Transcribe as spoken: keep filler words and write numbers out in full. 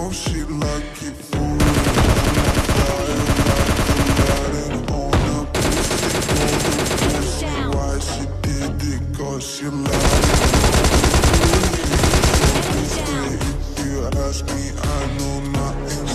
know she like it for real. I'm on fire like Aladdin on a pussy. Why she did it? Cause she lied. If you ask me, I know nothing.